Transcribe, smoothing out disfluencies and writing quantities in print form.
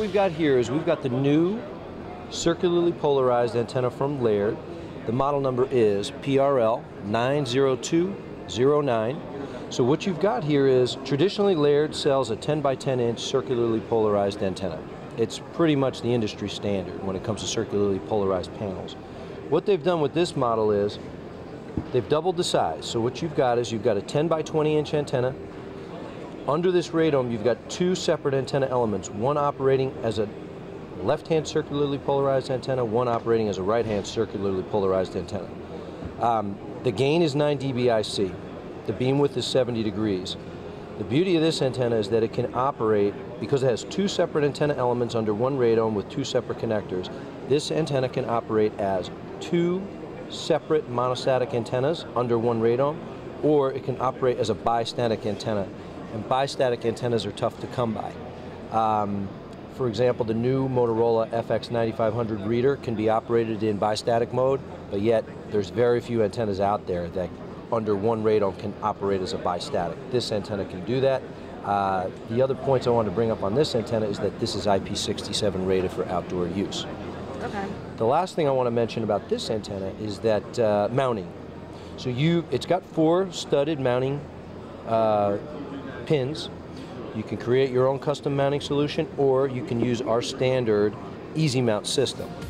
we've got here is we've got the new circularly polarized antenna from Laird. The model number is PRL90209. So what you've got here is, traditionally Laird sells a 10 by 10 inch circularly polarized antenna. It's pretty much the industry standard when it comes to circularly polarized panels. What they've done with this model is they've doubled the size. So what you've got is you've got a 10 by 20 inch antenna. Under this radome you've got two separate antenna elements, one operating as a left-hand circularly polarized antenna, one operating as a right-hand circularly polarized antenna. The gain is 9 dBIC. The beam width is 70 degrees. The beauty of this antenna is that it can operate, because it has two separate antenna elements under one radome with two separate connectors, this antenna can operate as two separate monostatic antennas under one radome, or it can operate as a bistatic antenna. And bistatic antennas are tough to come by. For example, the new Motorola FX9500 reader can be operated in bistatic mode, but yet there's very few antennas out there that under one radome can operate as a bistatic. This antenna can do that. The other points I wanted to bring up on this antenna is that this is IP67 rated for outdoor use. Okay. The last thing I want to mention about this antenna is that mounting. So it's got 4 studded mounting pins. You can create your own custom mounting solution, or you can use our standard easy mount system.